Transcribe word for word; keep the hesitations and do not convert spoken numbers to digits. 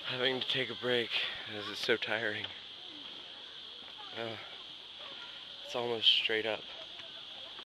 having to take a break as it's so tiring. Uh, it's almost straight up.